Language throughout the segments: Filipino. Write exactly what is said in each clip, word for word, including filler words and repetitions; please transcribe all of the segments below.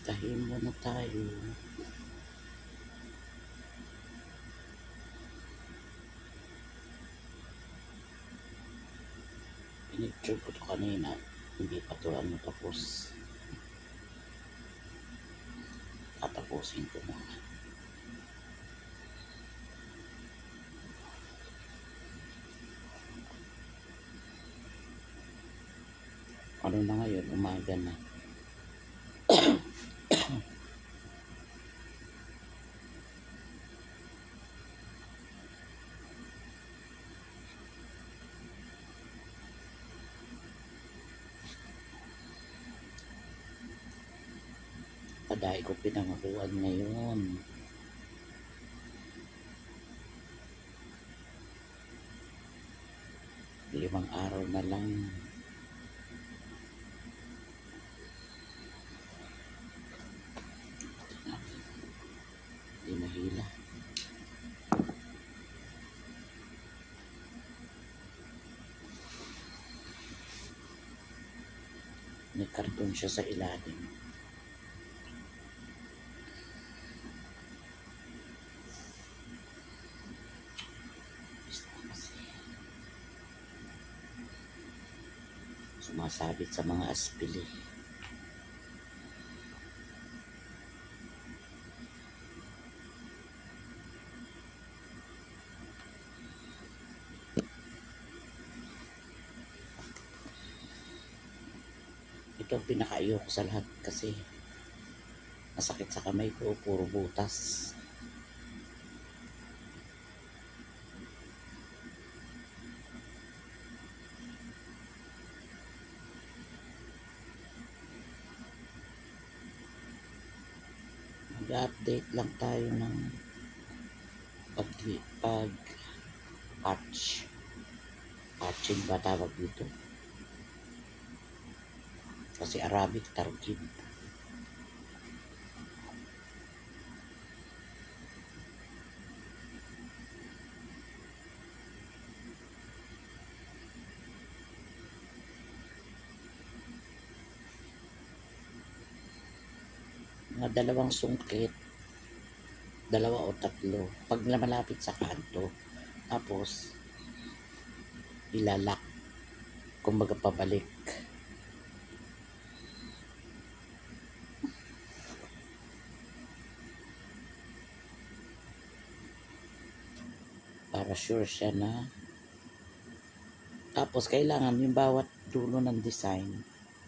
Tahin muna tayo. Pinicture ko to kanina. Hindi pa to ano tapos. Tatapusin ko muna. Ano na ngayon? Umaga na. Padahil ko pinangakuan ngayon. Limang araw na lang. Hindi mahila. May karton siya sa ilalim. Sumasabit sa mga aspili. Ito ang pinakaayo ko sa lahat kasi masakit sa kamay ko, puro butas. Mag-update lang tayo ng pag, pag patch. Patching ba tawag dito? Kasi Arabic targib. Mga dalawang sungkit, dalawa o tatlo, pag malapit sa kanto, tapos ilalak, kumbaga pabalik. Para sure siya na. Tapos kailangan yung bawat dulo ng design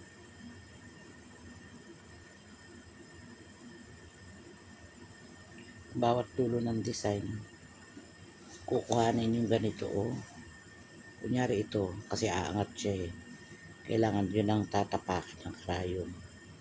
bawat dulo ng design kukuhanin yung ganito, oh. Kunyari ito, kasi aangat siya eh. Kailangan yun ang tatapakin ng crayon.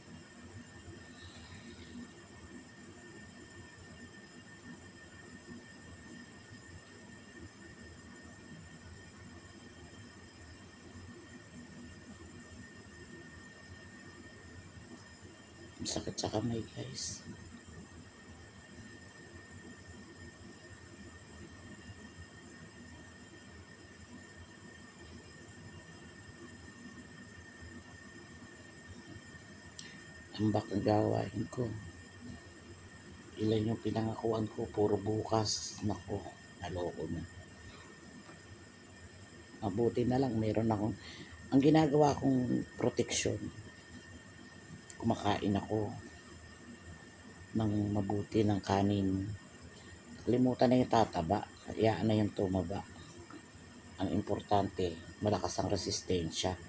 Sakit sa kamay, guys. Ambak ang gawain ko. Ilan yung pinangakuan ko, puro bukas. Nako, naloko na. Mabuti na lang meron akong, ang ginagawa kong proteksyon, kumakain ako ng mabuti ng kanin. Kalimutan na yung tataba, hayaan na yung tumaba. Ang importante, malakas ang resistensya.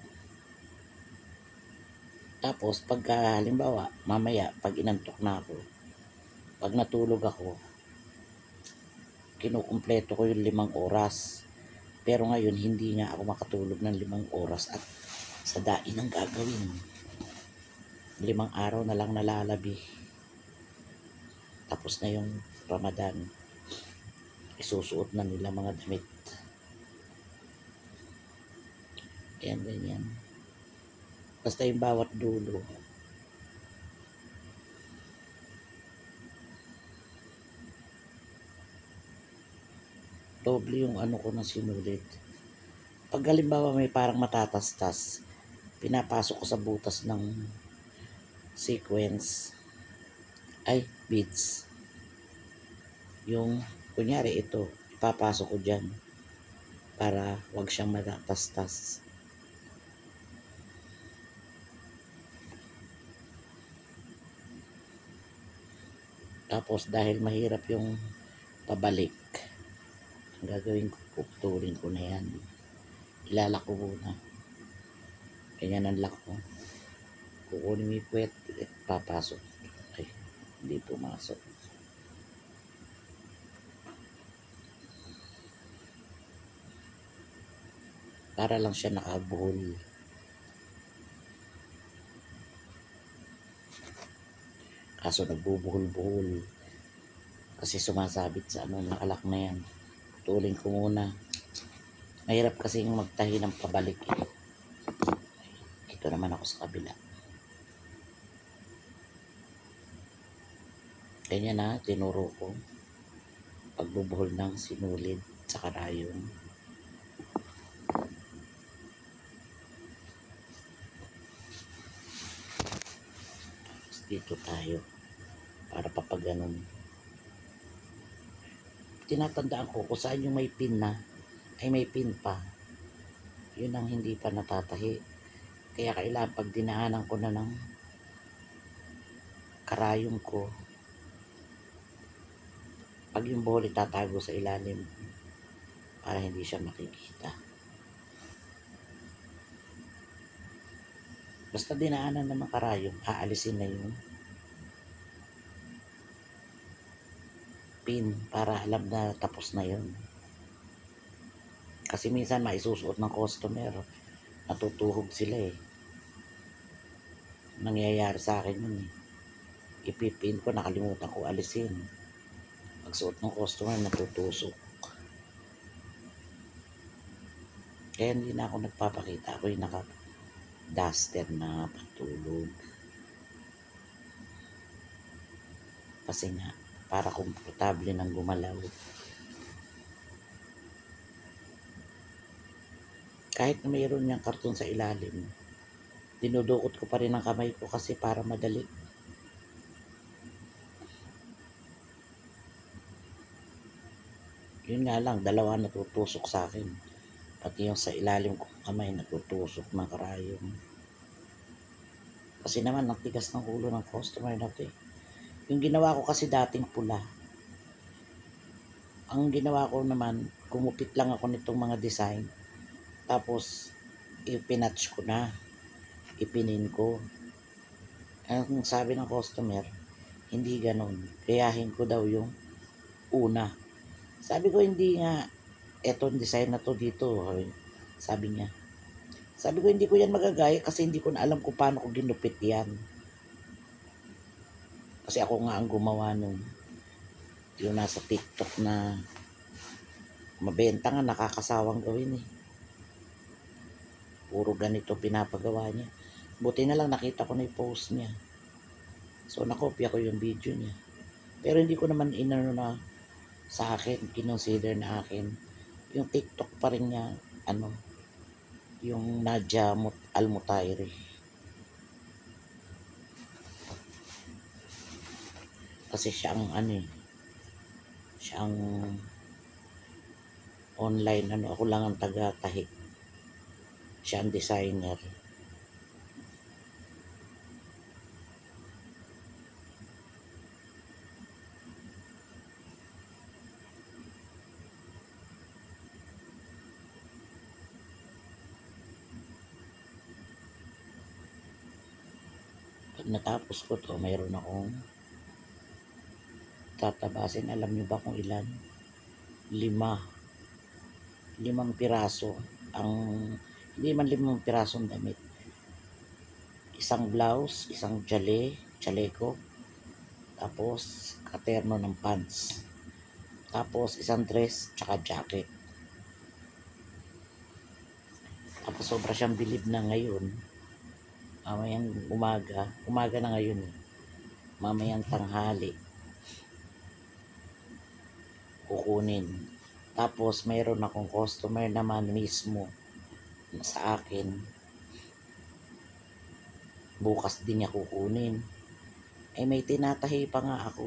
Tapos pagka halimbawa mamaya pag inantok na ako, pag natulog ako, kinukumpleto ko yung limang oras. Pero ngayon hindi nga ako makatulog ng limang oras at sa dain ang gagawin. Limang araw na lang nalalabi. Tapos na yung Ramadan. Isusuot na nila mga damit. Ayan, ganyan. Basta yung bawat dulo. Doble yung ano ko na sinulit. Pag halimbawa may parang matatastas, pinapasok ko sa butas ng sequence. ay beads. Yung kunyari ito, ipapasok ko dyan para wag siyang matatastas. Tapos dahil mahirap yung pabalik, ang gagawin ko, puputulin ko na yan. Ilalak ko muna. Ganyan ang lock ko. Kukunin mo yung puwet, papasok. Ay, hindi pumasok. Para lang siya nakabuhol. Kaso nagbubuhol-buhol. Kasi sumasabit sa ano, nakalak na yan. Putulin ko muna. Mahirap kasi yung magtahi ng pabalik eh. Ito naman ako sa kabila. Ganyan na, tinuro ko. Pagbubuhol ng sinulid sa karayong. Dito tayo para papaganon. Tinatandaan ko kung saan yung may pin na ay may pin pa, yun ang hindi pa natatahi. Kaya kailangan pag dinaanan ko na ng karayong ko, pag yung buhol itatago sa ilalim para hindi siya makikita. Basta dinaanan na ng karayong, aalisin na yung pin para alam na tapos na yun. Kasi minsan maisusuot ng customer, natutuhog sila eh. Nangyayari sa akin yun eh. Ipipin ko, nakalimutan ko alisin. Pagsuot ng customer, natutusok. Kaya hindi na ako nagpapakita. Ako yung naka-duster na patulog. Kasi nga, para komportable nang gumalaw. Kahit na mayroon niyang karton sa ilalim, dinudukot ko pa rin ang kamay ko kasi para madali. Yun nga lang, dalawa natutusok sa akin. Pati yung sa ilalim kong kamay natutusok ng karayong. Kasi naman, ang tigas ng ulo ng customer na to eh. Yung ginawa ko kasi dating pula. Ang ginawa ko naman, kumupit lang ako nitong mga design. Tapos, ipinatch ko na. Ipinin ko. Ang sabi ng customer, hindi ganon. Gayahin ko daw yung una. Sabi ko, hindi nga, etong design na to dito. Sabi niya. Sabi ko, hindi ko yan magagaya kasi hindi ko na alam kung paano ko ginupit yan. Kasi ako nga ang gumawa nung yung nasa TikTok na mabenta nga, nakakasawang gawin eh. Puro ganito pinapagawa niya. Buti na lang nakita ko na yung post niya. So nakopya ko yung video niya. Pero hindi ko naman inano na sa akin, kinonsider na akin. Yung TikTok pa rin niya, ano, yung Nadia Almutairi. Kasi siya ang ano eh, siya ang online, ano, ako lang ang taga-tahi. Siya ang designer. Pag natapos ko to, mayroon akong tatabasin. Alam niyo ba kung ilan? Lima. Limang piraso. Ang, hindi man limang pirasong damit. Isang blouse, isang jale, chaleco. Tapos, katerno ng pants. Tapos, isang dress, tsaka jacket. Tapos, sobra siyang bilib na ngayon. Mamayang umaga, umaga na ngayon eh. Mamayang tanghali. Kukunin. Tapos, mayroon akong customer naman mismo sa akin. Bukas din niya kukunin. Eh may tinatahi pa nga ako.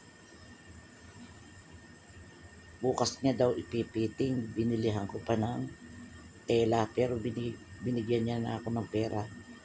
Bukas niya daw ipipiting. Binilihan ko pa ng tela pero binig, binigyan niya na ako ng pera.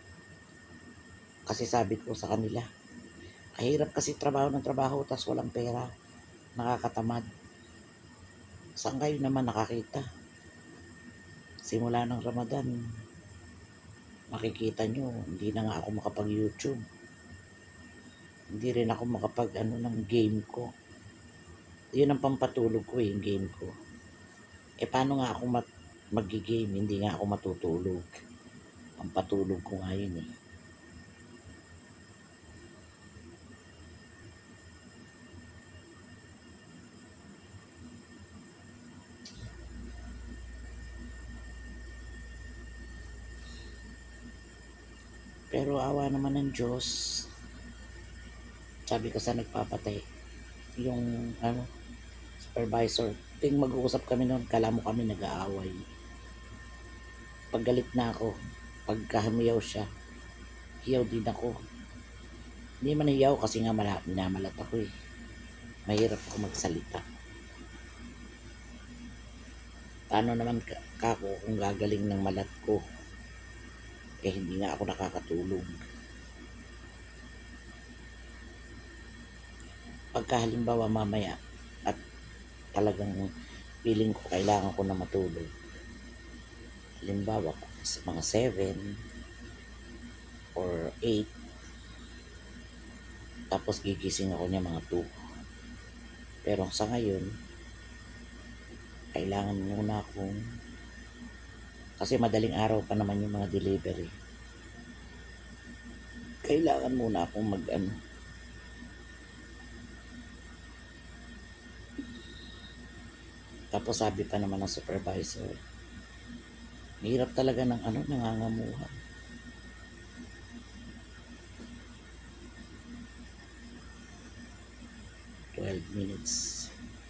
Kasi sabi ko sa kanila, kahirap kasi trabaho ng trabaho tas walang pera. Nakakatamad. Saan kayo naman nakakita? Simula ng Ramadan, makikita nyo, hindi na nga ako makapag-YouTube. Hindi rin ako makapag ano ng game ko. Yun ang pampatulog ko eh, yung game ko. Eh paano nga ako mag mag-game? Hindi nga ako matutulog. Pampatulog ko nga yun eh. Pero awa naman ng Diyos. Sabi ko sa nagpapatay, yung ano, supervisor, ting mag-uusap kami noon, kala mo kami nag-aaway. Paggalit na ako, pagkahamiyaw siya, hiyaw din ako. Hindi man hiyaw kasi nga mala, minamalat ako eh. Mahirap ako magsalita. Paano naman kako kung gagaling ng malat ko? Eh hindi nga ako nakakatulog. Pagka halimbawa mamaya at talagang feeling ko kailangan ko na matulog, halimbawa sa mga seven or eight, tapos gigising ako niya mga two. Pero sa ngayon, kailangan muna akong, kasi madaling araw pa naman yung mga delivery, kailangan muna akong mag ano, tapos sabi pa naman ng supervisor, hirap talaga ng ano, nangangamuhan. twelve minutes.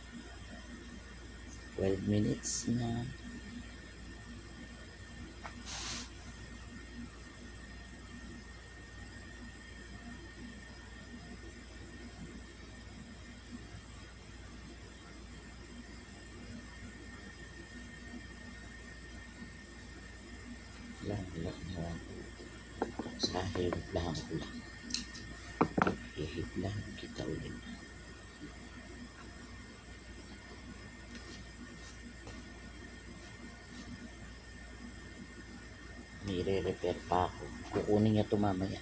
twelve minutes na. Lang, lang, lang. Sa hirap lang ko lang. Ihip lang kita ulit. May re-repair pa ako. Kukunin niya ito mamaya.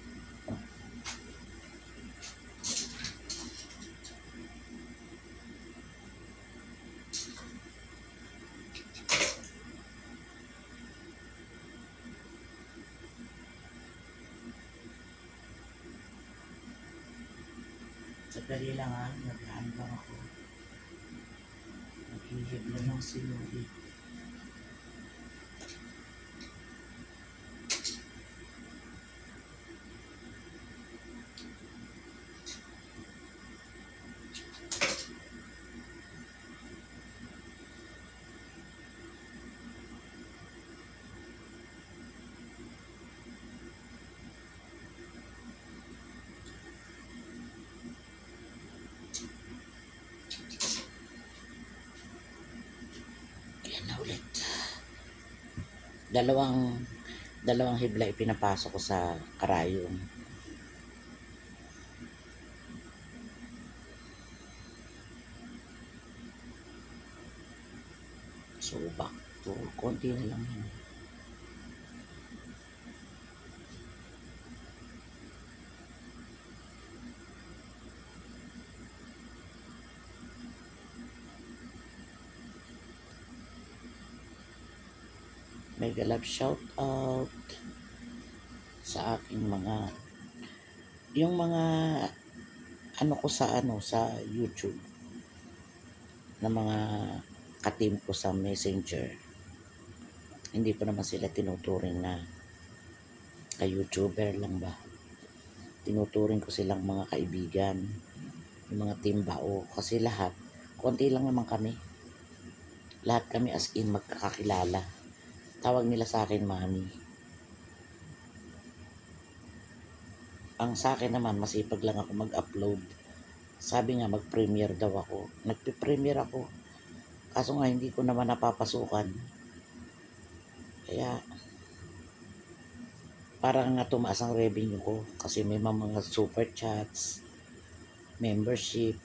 Sadali lang ha, naglaan lang ako. Naghihip lang ng sinuli. Na ulit. Dalawang dalawang hibla ipinapasok ko sa karayong. So back to konti na lang yun. Mega love shout out sa aking mga yung mga ano ko sa ano sa YouTube na mga ka-team ko sa Messenger. Hindi ko naman sila tinuturing na ka-YouTuber lang ba. Tinuturing ko silang mga kaibigan, yung mga team bao, kasi lahat konti lang naman kami. Lahat kami as in magkakakilala. Tawag nila sa akin mami. Ang sa akin naman, masipag lang ako mag-upload. Sabi nga, mag-premiere daw ako. Nagpe-premiere ako. Kaso nga, hindi ko naman napapasukan. Kaya, parang nga tumaas ang revenue ko. Kasi may mga super chats, membership.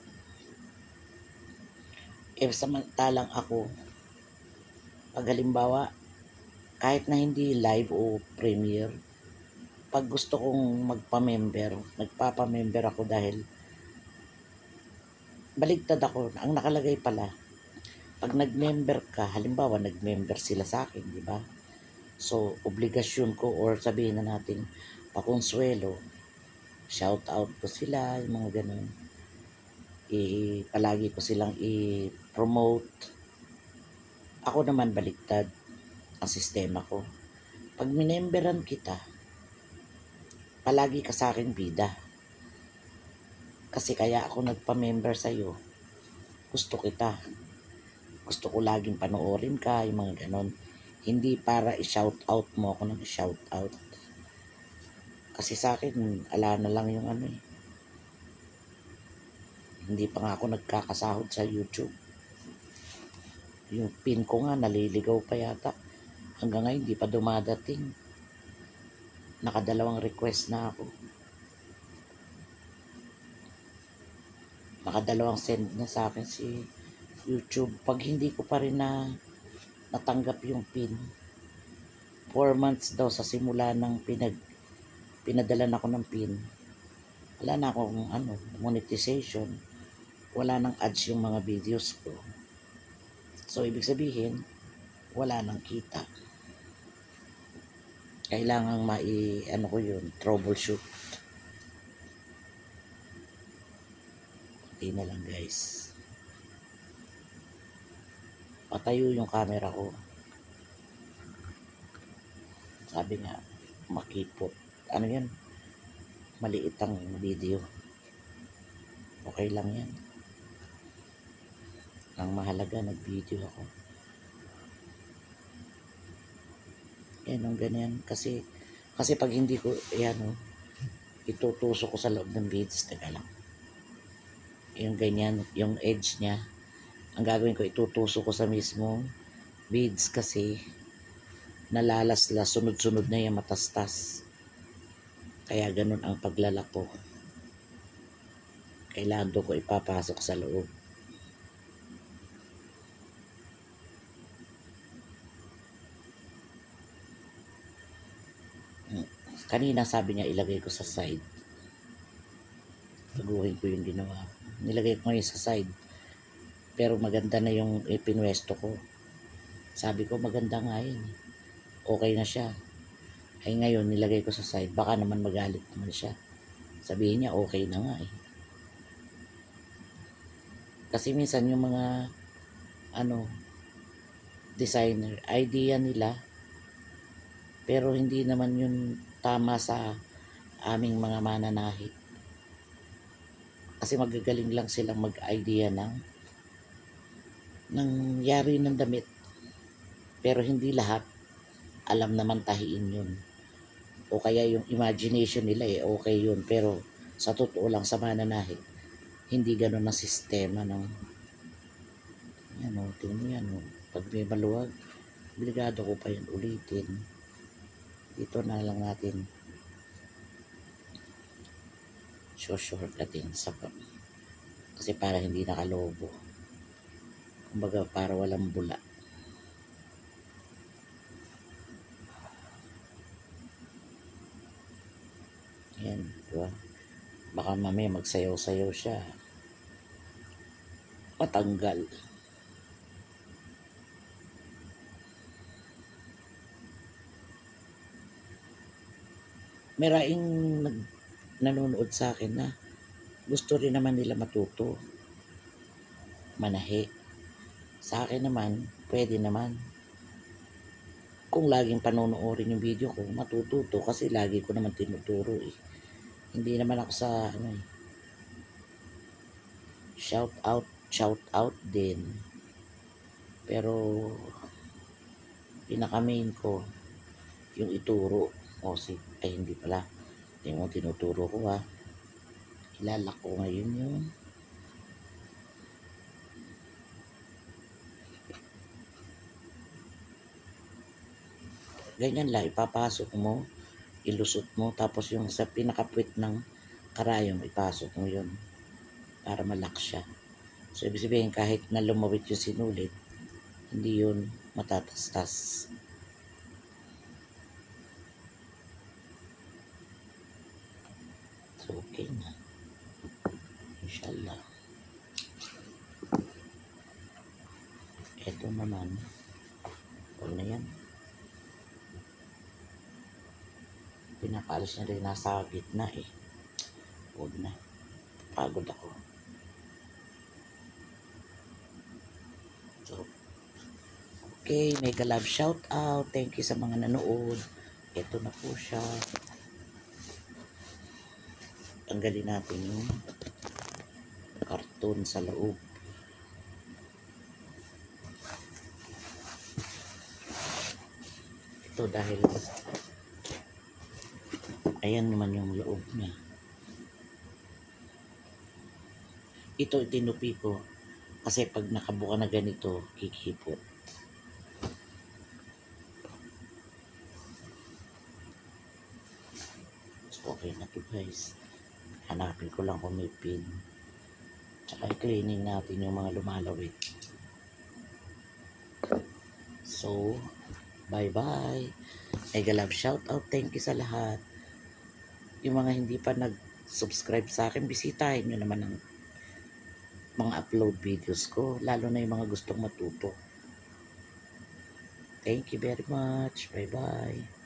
Eh, samantalang ako, pag halimbawa, kahit na hindi live o premiere, pag gusto kong magpa-member, nagpapa-member ako dahil baligtad ako. Ang nakalagay pala, pag nag-member ka, halimbawa nag-member sila sa akin, di ba? So, obligasyon ko or sabihin na natin, pakonsuelo, shout out ko sila, yung mga ganun. I, palagi ko silang i-promote. Ako naman baligtad ang sistema ko. Pag minemberan kita, palagi ka sa akin bida. Kasi kaya ako nagpa-member sa'yo. Gusto kita. Gusto ko laging panoorin ka, yung mga ganon. Hindi para i-shout out mo ako ng i-shout out. Kasi sa akin, ala na lang yung ano eh. Hindi pa nga ako nagkakasahod sa YouTube. Yung pin ko nga, naliligaw pa yata. Hanggang ngayon, hindi pa dumadating. Nakadalawang request na ako. Nakadalawang send na sa akin si YouTube. Pag hindi ko pa rin na natanggap yung pin, four months daw sa simula ng pinag pinadalan ako ng pin, wala na akong ano, monetization, wala nang ads yung mga videos ko. So ibig sabihin, wala nang kita. Kailangang mai ano ko yun, troubleshoot. Hindi na lang guys. Patayo yung camera ko. Sabi nga, makipot. Ano yan? Maliit ang video. Okay lang yan. Ang mahalaga, nag-video ako. Yan, ang ganyan. Kasi, kasi pag hindi ko, yan o, itutusok ko sa loob ng beads. Teka lang. Yung ganyan, yung edge niya. Ang gagawin ko, itutusok ko sa mismong beads kasi nalalasla, sunod-sunod na yung matastas. Kaya ganun ang paglalako. Kailangan doon ko ipapasok sa loob. Kanina sabi niya ilagay ko sa side. Taguhin ko yung ginawa. Nilagay ko ngayon sa side. Pero maganda na yung ipinwesto ko. Sabi ko maganda nga yun. Okay na siya. Ay ngayon nilagay ko sa side. Baka naman magalit naman siya. Sabihin niya okay na nga eh. Kasi minsan yung mga ano designer, idea nila pero hindi naman yun tama sa aming mga mananahi. Kasi magagaling lang silang mag-idea ng ng yari ng damit. Pero hindi lahat alam naman tahiin yun. O kaya yung imagination nila eh okay yun. Pero sa totoo lang sa mananahi, hindi ganun ang sistema ng yan o, tingnan mo yan o. Pag may maluwag, obligado ko pa yun ulitin. Dito na lang natin shortcutin sa kasi para hindi nakalobo. Kumbaga para walang bula. Yan, diba? Baka mamaya magsayaw-sayaw siya. Patanggal. Meraing nag nanonood sa akin na gusto rin naman nila matuto manahi. Sa akin naman, pwede naman. Kung laging panonoorin yung video ko, matututo kasi lagi ko naman tinuturo eh. Hindi naman ako sa ano eh. Shout out, shout out din. Pero pinaka main ko yung ituro. O si, ay hindi pala. Tingnan mo, tinuturo ko ha. Ilalak ko ngayon yung ganyan lang, ipapasok mo, ilusot mo, tapos yung sa pinakapwit ng karayom, ipasok mo yun para malak siya. So, ibig sabihin, kahit na lumawit yung sinulit, hindi yun matatastas. So, okay na. Inshallah. Ito naman, huwag na yan. Pinapaalis na rin nasa gitna eh. Huwag na. Pagod ako. So, okay, mega love shout out. Thank you sa mga nanood. Ito na po siya. Tanggalin natin yung karton sa loob. Ito dahil ayan naman yung loob niya. Ito itinupi ko kasi pag nakabuka na ganito, kikipot. So, okay na to guys. Hanapin ko lang kung may pin. Tsaka i-cleaning natin yung mga lumalawit. So, bye-bye. Mega love shout out. Thank you sa lahat. Yung mga hindi pa nag-subscribe sa akin, bisitahin nyo naman ang mga upload videos ko. Lalo na yung mga gustong matuto. Thank you very much. Bye-bye.